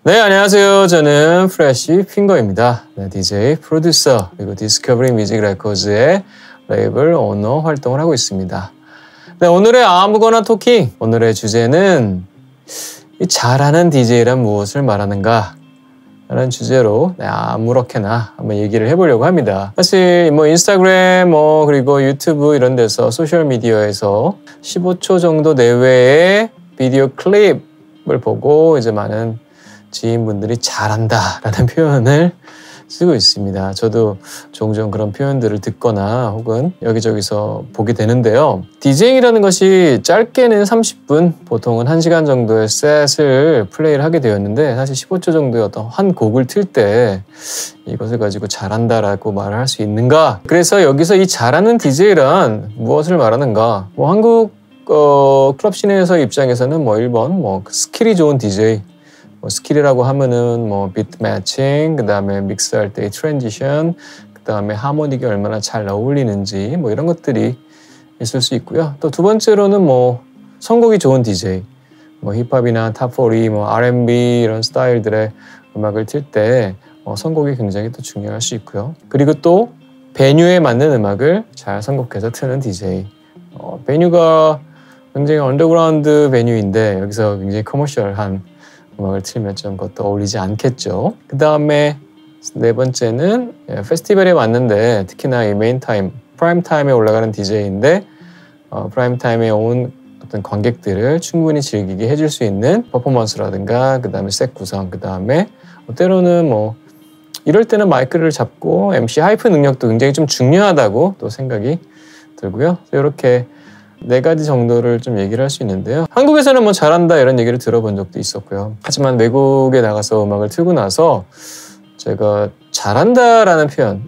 네, 안녕하세요. 저는 프레쉬 핑거입니다. 네, DJ, 프로듀서, 그리고 디스커버리 뮤직 레코드의 레이블 오너 활동을 하고 있습니다. 네, 오늘의 아무거나 토킹, 오늘의 주제는 잘하는 DJ란 무엇을 말하는가? 라는 주제로 아무렇게나 한번 얘기를 해보려고 합니다. 사실 인스타그램 그리고 유튜브 이런 데서 소셜미디어에서 15초 정도 내외의 비디오 클립을 보고 이제 많은 지인분들이 잘한다 라는 표현을 쓰고 있습니다. 저도 종종 그런 표현들을 듣거나 혹은 여기저기서 보게 되는데요. 디제잉이라는 것이 짧게는 30분, 보통은 1시간 정도의 셋을 플레이를 하게 되었는데 사실 15초 정도의 어떤 한 곡을 틀 때 이것을 가지고 잘한다라고 말을 할 수 있는가? 그래서 여기서 이 잘하는 디제이란 무엇을 말하는가? 한국 클럽 시내에서 입장에서는 1번 스킬이 좋은 디제이, 스킬이라고 하면은 비트 매칭, 그 다음에 믹스할 때의 트랜지션, 그 다음에 하모닉이 얼마나 잘 어울리는지 이런 것들이 있을 수 있고요. 또 두 번째로는 선곡이 좋은 DJ, 힙합이나 탑40, R&B 이런 스타일들의 음악을 틀 때 선곡이 굉장히 또 중요할 수 있고요. 그리고 또 베뉴에 맞는 음악을 잘 선곡해서 트는 DJ. 베뉴가 굉장히 언더그라운드 베뉴인데 여기서 굉장히 커머셜한 음악을 틀면 좀 그것도 어울리지 않겠죠. 그 다음에 네 번째는 페스티벌에 왔는데 특히나 이 메인 타임, 프라임 타임에 올라가는 DJ인데 프라임 타임에 온 어떤 관객들을 충분히 즐기게 해줄 수 있는 퍼포먼스라든가 그 다음에 셋 구성, 그 다음에 때로는 이럴 때는 마이크를 잡고 MC 하이프 능력도 굉장히 좀 중요하다고 또 생각이 들고요. 이렇게 4가지 정도를 좀 얘기를 할 수 있는데요. 한국에서는 잘한다 이런 얘기를 들어본 적도 있었고요. 하지만 외국에 나가서 음악을 틀고 나서 제가 잘한다라는 표현,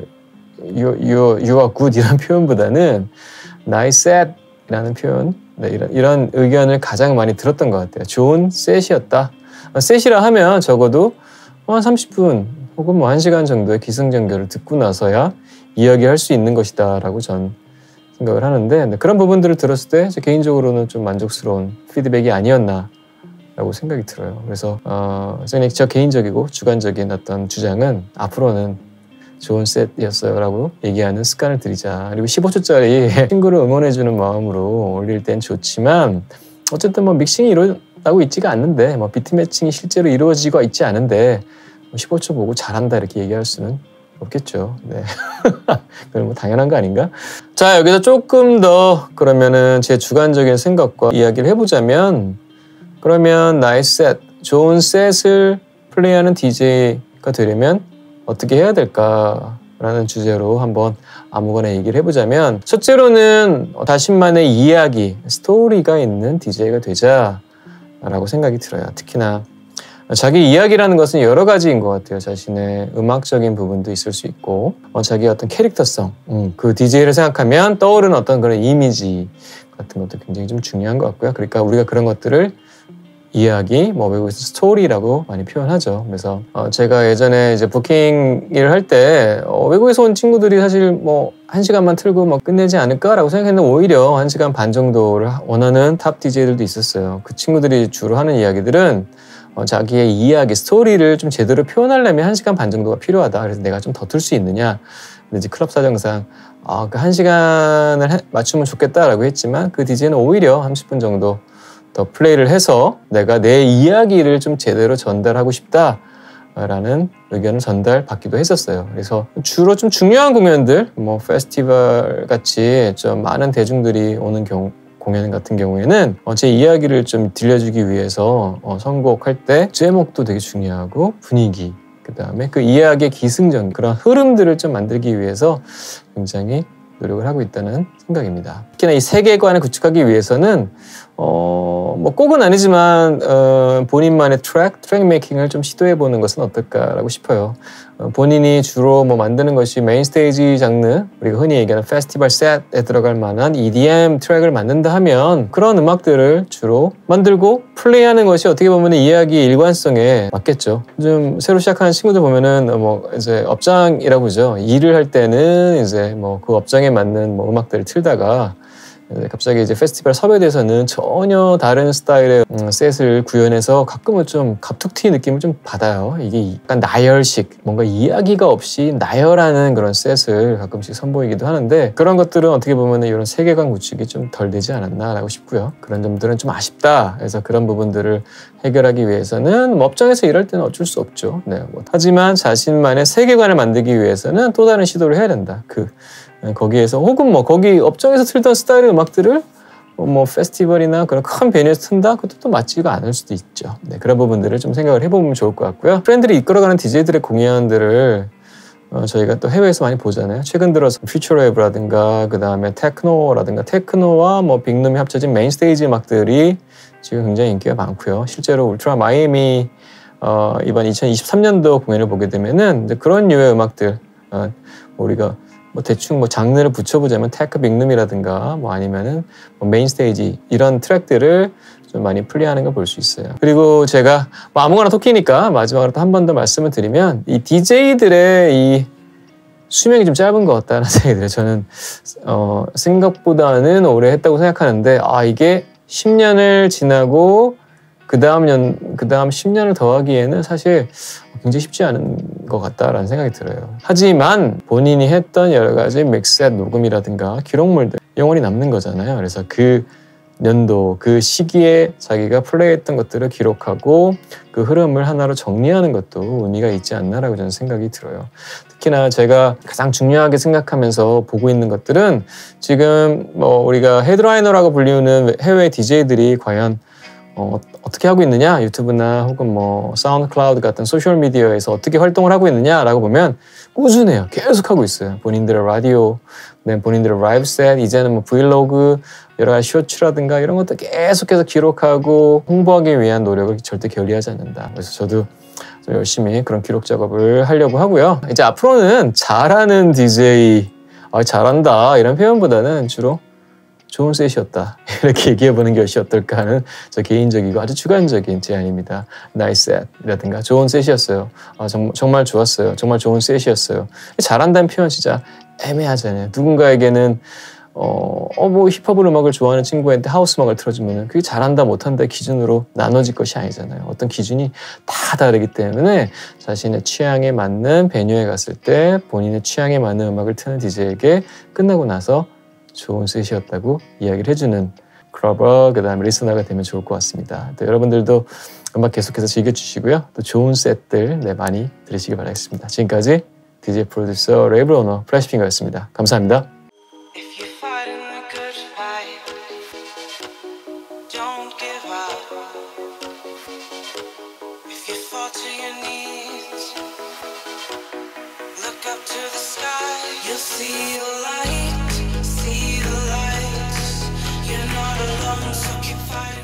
you are good 이런 표현보다는 nice set 이라는 표현, 이런 의견을 가장 많이 들었던 것 같아요. 좋은 셋이었다. 셋이라 하면 적어도 한 30분 혹은 1시간 정도의 기승전결을 듣고 나서야 이야기할 수 있는 것이다 라고 전 생각을 하는데 그런 부분들을 들었을 때 개인적으로는 좀 만족스러운 피드백이 아니었나 라고 생각이 들어요. 그래서 저 개인적이고 주관적인 어떤 주장은 앞으로는 좋은 셋이었어요 라고 얘기하는 습관을 들이자. 그리고 15초짜리 친구를 응원해주는 마음으로 올릴 땐 좋지만 어쨌든 믹싱이 이루어지고 있지가 않는데 비트 매칭이 실제로 이루어지고 있지 않은데 15초 보고 잘한다 이렇게 얘기할 수는 없겠죠. 네. 그건 당연한 거 아닌가? 자, 여기서 조금 더 그러면은 제 주관적인 생각과 이야기를 해보자면 그러면 나의 셋, 좋은 셋을 플레이하는 DJ가 되려면 어떻게 해야 될까라는 주제로 한번 아무거나 얘기를 해보자면 첫째로는 자신만의 이야기, 스토리가 있는 DJ가 되자라고 생각이 들어요. 특히나 자기 이야기라는 것은 여러 가지인 것 같아요. 자신의 음악적인 부분도 있을 수 있고 자기의 어떤 캐릭터성, 그 DJ를 생각하면 떠오르는 어떤 그런 이미지 같은 것도 굉장히 좀 중요한 것 같고요. 그러니까 우리가 그런 것들을 이야기, 외국에서 스토리라고 많이 표현하죠. 그래서 제가 예전에 이제 부킹 일을 할 때 외국에서 온 친구들이 사실 1시간만 틀고 끝내지 않을까라고 생각했는데 오히려 1시간 반 정도를 원하는 탑 DJ들도 있었어요. 그 친구들이 주로 하는 이야기들은 자기의 이야기, 스토리를 좀 제대로 표현하려면 1시간 반 정도가 필요하다. 그래서 내가 좀 더 틀 수 있느냐. 근데 이제 클럽 사정상 그 1시간을 맞추면 좋겠다라고 했지만 그 DJ는 오히려 30분 정도 더 플레이를 해서 내가 내 이야기를 좀 제대로 전달하고 싶다라는 의견을 전달받기도 했었어요. 그래서 주로 좀 중요한 공연들, 페스티벌 같이 좀 많은 대중들이 오는 공연 같은 경우에는 제 이야기를 좀 들려주기 위해서 선곡할 때 제목도 되게 중요하고 분위기, 그 다음에 그 이야기의 기승전, 그런 흐름들을 좀 만들기 위해서 굉장히 노력을 하고 있다는 생각입니다. 특히나 이 세계관을 구축하기 위해서는 꼭은 아니지만 본인만의 트랙 메이킹을 좀 시도해보는 것은 어떨까라고 싶어요. 본인이 주로 만드는 것이 메인 스테이지 장르, 우리가 흔히 얘기하는 페스티벌 셋에 들어갈 만한 EDM 트랙을 만든다 하면 그런 음악들을 주로 만들고 플레이하는 것이 어떻게 보면 이야기의 일관성에 맞겠죠. 좀 새로 시작하는 친구들 보면은 이제 업장이라고 그러죠. 일을 할 때는 이제 그 업장에 맞는 음악들을 틀다가 갑자기 이제 페스티벌 섭외돼서는 전혀 다른 스타일의 셋을 구현해서 가끔은 좀 갑툭튀 느낌을 좀 받아요. 이게 약간 나열식, 뭔가 이야기가 없이 나열하는 그런 셋을 가끔씩 선보이기도 하는데 그런 것들은 어떻게 보면 이런 세계관 구축이 좀 덜 되지 않았나라고 싶고요. 그런 점들은 좀 아쉽다. 그래서 그런 부분들을 해결하기 위해서는 업장에서 일할 때는 어쩔 수 없죠. 네, 하지만 자신만의 세계관을 만들기 위해서는 또 다른 시도를 해야 된다. 거기에서 혹은 거기 업종에서 틀던 스타일의 음악들을 페스티벌이나 그런 큰 베뉴에서 튼다? 그것도 또 맞지가 않을 수도 있죠. 네, 그런 부분들을 좀 생각을 해보면 좋을 것 같고요. 프렌들이 이끌어가는 DJ들의 공연들을 저희가 또 해외에서 많이 보잖아요. 최근 들어서 퓨처웨이브라든가 그 다음에 테크노라든가 테크노와 빅룸이 합쳐진 메인스테이지 음악들이 지금 굉장히 인기가 많고요. 실제로 울트라 마이애미 이번 2023년도 공연을 보게 되면은 이제 그런 류의 음악들 우리가 대충 장르를 붙여보자면 테크 빅룸이라든가 아니면은 메인스테이지 이런 트랙들을 좀 많이 플레이하는 걸 볼 수 있어요. 그리고 제가 아무거나 토끼니까 마지막으로 또 한 번 더 말씀을 드리면 이 DJ들의 이 수명이 좀 짧은 것 같다는 생각이 들어요. 저는 생각보다는 오래 했다고 생각하는데 이게 10년을 지나고 그 다음 10년을 더하기에는 사실 굉장히 쉽지 않은 것 같다라는 생각이 들어요. 하지만 본인이 했던 여러 가지 믹스셋 녹음이라든가 기록물들 영원히 남는 거잖아요. 그래서 그 연도, 그 시기에 자기가 플레이했던 것들을 기록하고 그 흐름을 하나로 정리하는 것도 의미가 있지 않나라고 저는 생각이 들어요. 특히나 제가 가장 중요하게 생각하면서 보고 있는 것들은 지금 우리가 헤드라이너라고 불리우는 해외 DJ들이 과연 어떻게 하고 있느냐, 유튜브나 혹은 사운드 클라우드 같은 소셜미디어에서 어떻게 활동을 하고 있느냐라고 보면 꾸준해요. 계속 하고 있어요. 본인들의 라디오, 본인들의 라이브 셋, 이제는 브이로그, 여러 가지 쇼츠라든가 이런 것도 계속해서 기록하고 홍보하기 위한 노력을 절대 게을리하지 않는다. 그래서 저도 좀 열심히 그런 기록 작업을 하려고 하고요. 이제 앞으로는 잘하는 DJ, 잘한다 이런 표현보다는 주로 좋은 셋이었다 이렇게 얘기해보는 것이 어떨까 하는 저 개인적이고 아주 주관적인 제안입니다. 나이스 셋이라든가 좋은 셋이었어요. 정말 좋았어요. 정말 좋은 셋이었어요. 잘한다는 표현 진짜 애매하잖아요. 누군가에게는 힙합 음악을 좋아하는 친구한테 하우스 음악을 틀어주면 그게 잘한다 못한다 기준으로 나눠질 것이 아니잖아요. 어떤 기준이 다 다르기 때문에 자신의 취향에 맞는 베뉴에 갔을 때 본인의 취향에 맞는 음악을 트는 DJ에게 끝나고 나서 좋은 셋이었다고 이야기를 해주는 클러버, 그 다음에 리스너가 되면 좋을 것 같습니다. 또 여러분들도 음악 계속해서 즐겨주시고요. 또 좋은 셋들 많이 들으시길 바라겠습니다. 지금까지 DJ 프로듀서 레이블 오너 플래시핑거였습니다. 감사합니다. See the light, see the lights. You're not alone, so keep fighting.